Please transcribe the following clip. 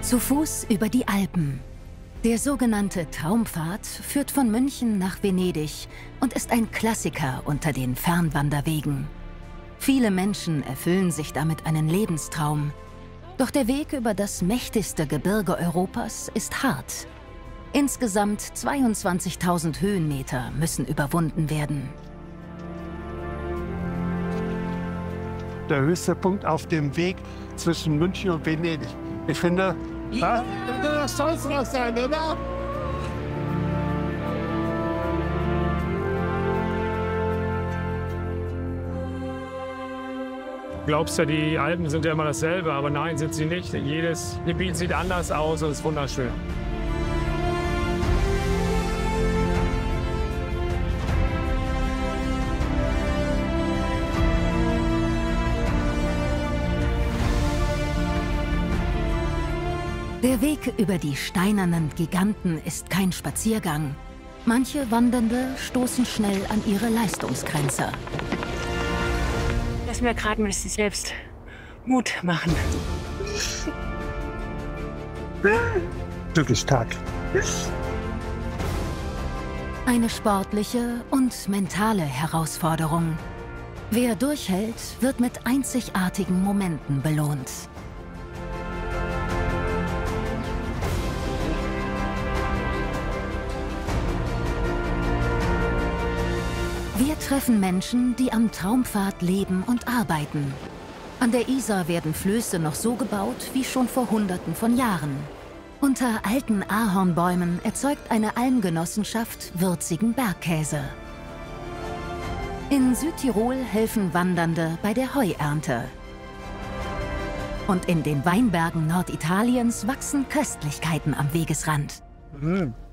Zu Fuß über die Alpen. Der sogenannte Traumpfad führt von München nach Venedig und ist ein Klassiker unter den Fernwanderwegen. Viele Menschen erfüllen sich damit einen Lebenstraum. Doch der Weg über das mächtigste Gebirge Europas ist hart. Insgesamt 22.000 Höhenmeter müssen überwunden werden. Der höchste Punkt auf dem Weg zwischen München und Venedig. Ich finde, das soll es was sein, oder? Du glaubst ja, die Alpen sind ja immer dasselbe, aber nein, sind sie nicht. Jedes Gebiet sieht anders aus und ist wunderschön. Der Weg über die steinernen Giganten ist kein Spaziergang. Manche Wandernde stoßen schnell an ihre Leistungsgrenze. Lass mir gerade mal selbst Mut machen. Wirklich stark. Eine sportliche und mentale Herausforderung. Wer durchhält, wird mit einzigartigen Momenten belohnt. Wir treffen Menschen, die am Traumpfad leben und arbeiten. An der Isar werden Flöße noch so gebaut wie schon vor Hunderten von Jahren. Unter alten Ahornbäumen erzeugt eine Almgenossenschaft würzigen Bergkäse. In Südtirol helfen Wandernde bei der Heuernte. Und in den Weinbergen Norditaliens wachsen Köstlichkeiten am Wegesrand.